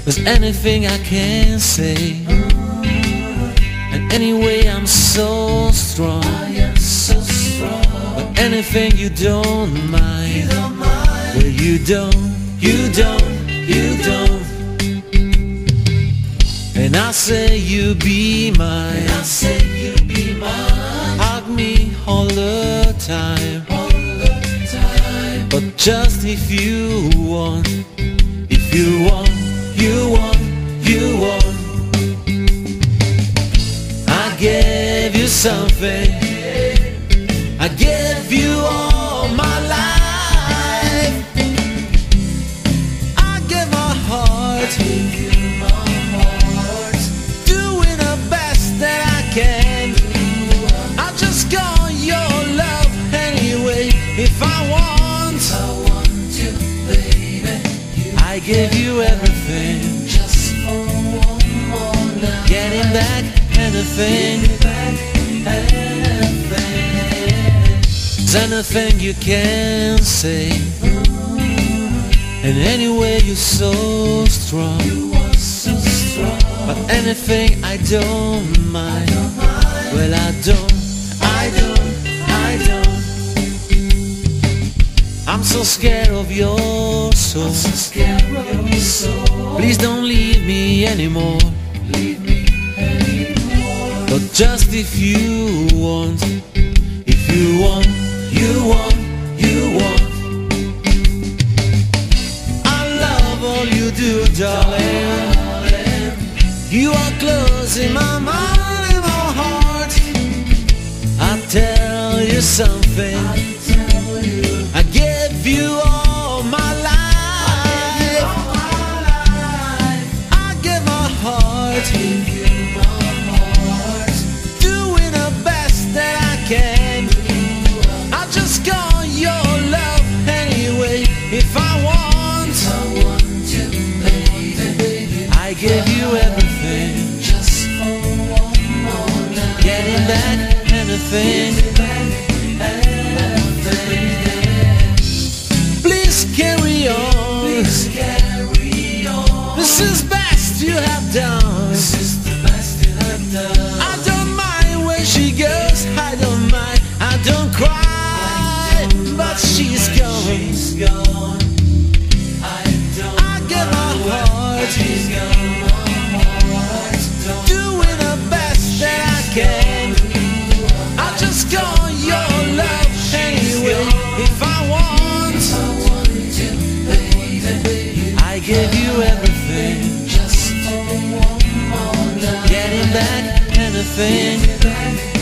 There's anything I can say, and anyway I'm so strong. But anything you don't mind, well you don't. And I say you be mine. Hug me all the time. But just if you want, I gave you something. I gave you all my life. I gave my heart, doing the best that I can. I just got your love anyway. If I want you, baby. I gave you everything, Just for one more night. getting back anything. There's anything you can say, and anyway you're so strong. You are so strong. But anything I don't mind, well I don't. I'm so scared of your soul. So scared of your soul. Please don't leave me anymore. Leave me anymore. But just if you want, I love all you do, darling. You are close in my mind and my heart. I tell you something. I gave you all my life. I gave my heart, doing the best that I can. I just got your love anyway. If I want you, baby. I give you everything, Just for one more night. getting back anything. Please carry on. Please carry on. This is best you have done. This is the best you have done. I don't mind when she goes, I don't mind, I don't cry, but she's gone. She's gone. I give my heart, She's gone. doing the best that I can. I just got your love anyway. If I want you, baby. I give you everything, Just for one more night. getting back anything.